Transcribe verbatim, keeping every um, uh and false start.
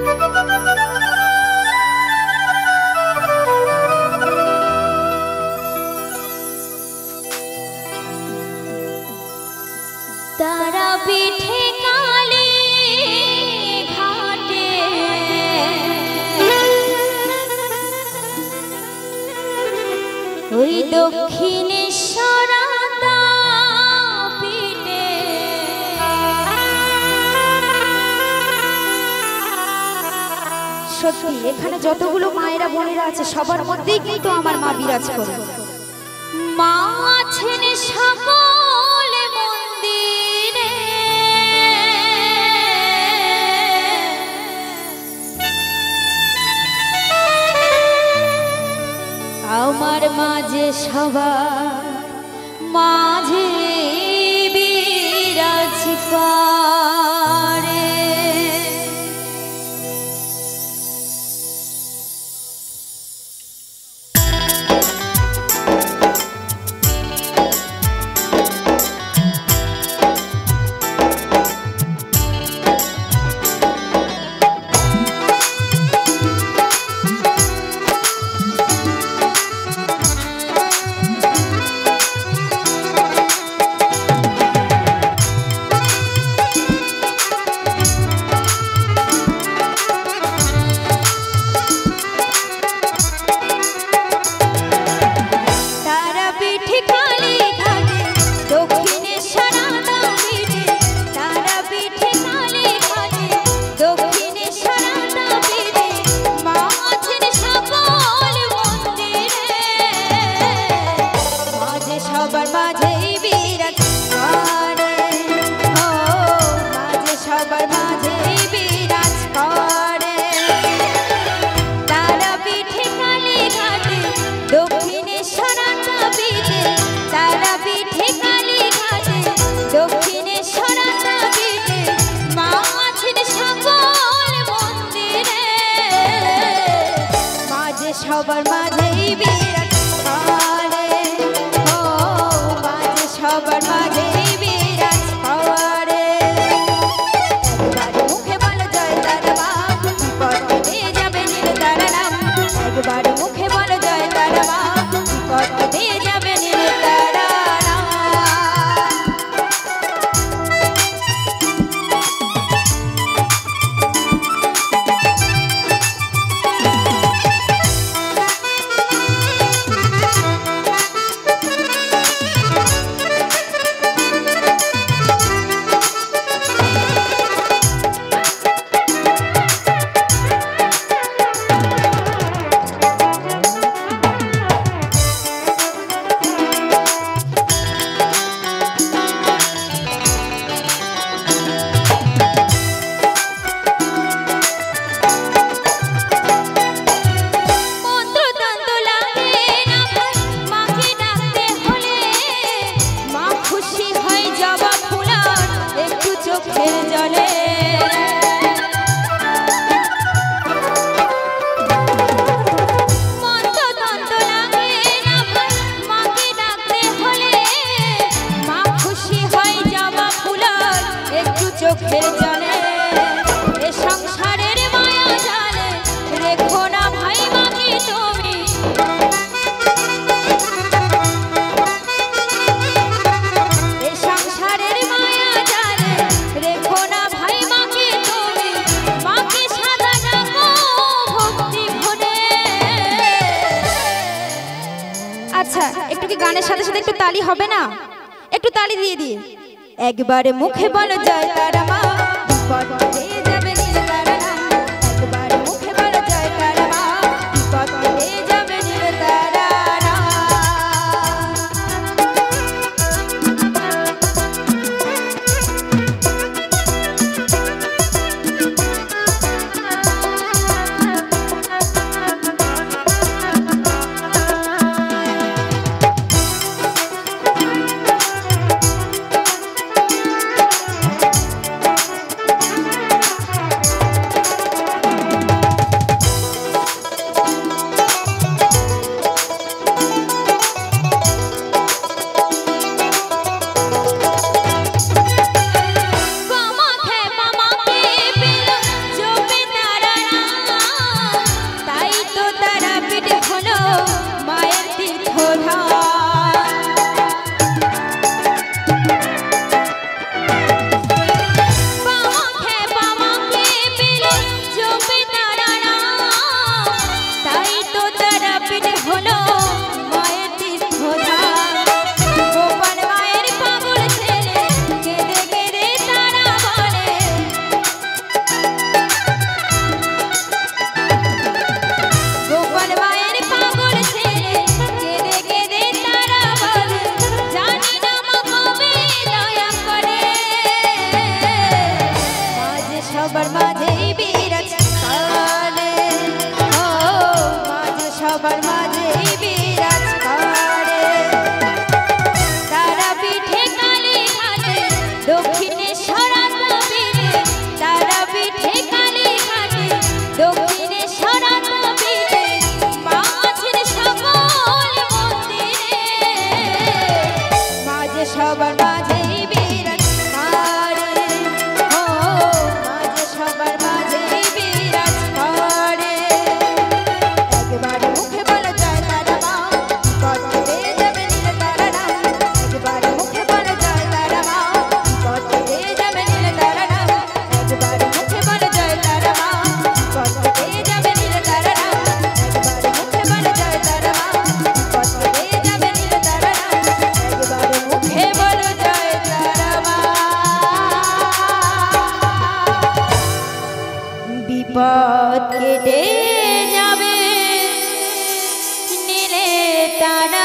तारा पीठे काली घाटे ओई दक्षिणेश्वर पीठे সত্যি এখানে যতগুলো মায়েরা বোনেরা আছে সবার মধ্যেই কিন্তু আমার মা বিরাজ করে। মা আছেন সকল মন্দিরে আমার মাঝে সবার মাঝে বিরাজ করে। সবার মাঝেই বিরাজ করে ও মাঝে সবার মাঝেই বিরাজ করে। একবার মুখে বলো জয় তারা মা বিপদ কেটে যাবে নীল তারা নাম। একবার মুখে বলো জয় তারা মা বিপদ কেটে যাবে নীল তারা নাম। চোখের জলে এ সংসারের মায়া জালে রেখো না ভাই মাকে তুমি। এ সংসারের মায়া জালে রেখো না ভাই মাকে তুমি। মাকে সাদা ডাকো ভক্তি ভরে। আচ্ছা একটু কি গানের সাথে সাথে একটু তালি হবে না? একটু তালি দিয়ে দিয়ে একবারে মুখে বলো জয় তারা মা বিপদ কেটে যাবে নীল তারা নাম। একবারে মুখে বলো জয় তারা মা বিপদ কেটে যাবে নীল তারা নাম। জপে তারা নাম, তাই তো তারাপীঠ হলো মায়ের তীর্থধাম। গোপাল মায়ের পাগল ছেলে কেঁদে কেঁদে তারা বলে, গোপাল মায়ের পাগল ছেলে কেঁদে কেঁদে তারা বলে, জানি না মা কবে দয়া করে। মাঝে সবার মাঝেই বিরাজ করে, ও মাঝে সবার মাঝেই বিরাজ করে। তারাপীঠে কালীঘাটে দক্ষিণেশ্বর আদ্যাপীঠে, তারাপীঠে কালীঘাটে দক্ষিণেশ্বর আদ্যাপীঠে, মা আছেন সকল মন্দিরে। মাঝে সবার মাঝেই বিরাজ করে, ও মাঝে সবার মাঝেই বিরাজ করে। একবার মুখে বলা যায় তারা মা, পথ পেয়ে যাবে নীল তারা নাম। একবার মুখে বলা যায় তারা মা, পথ পেয়ে যাবে নীল তারা নাম। একবার মুখে বলা যায় তারা মা, পথ পেয়ে যাবে নীল তারা নাম। একবার মুখে বলা যায় তারা মা, পথ পেয়ে যাবে নীল তারা নাম। একবার মুখে বলা যায় তারা মা, বিপদ কেটে যাবে নীলে তারা